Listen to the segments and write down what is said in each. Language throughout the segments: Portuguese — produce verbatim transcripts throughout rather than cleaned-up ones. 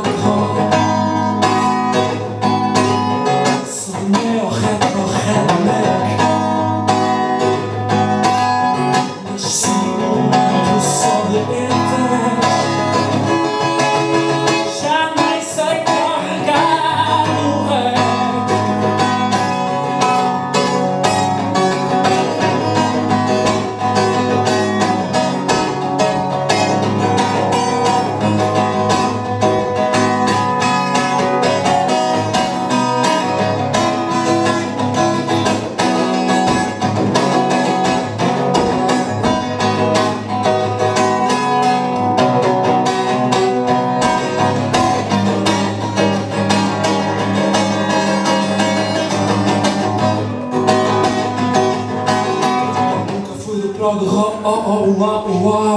prog rock, oh oh wow wow.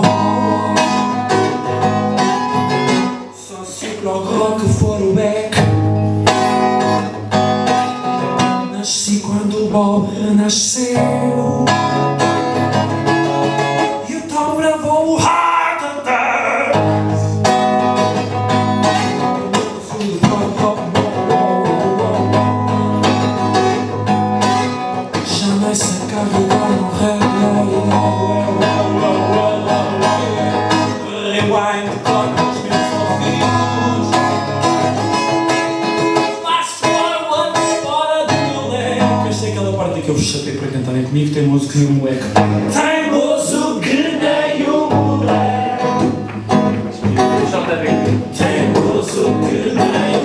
Só se o prog rock for o back. Nasci quando o Bob renasceu e o Tom gravou o Heart Attack. Eu fui do prog rock, jamais se carregar no reggae. Rewind the clock nos meus ouvidos. Flash forward, fora do meu leque. Eu sei aquela parte que eu vos chatei para cantarem comigo. Teimoso que nem um moleque. Teimoso que nem um moleque. Teimoso que nem um moleque.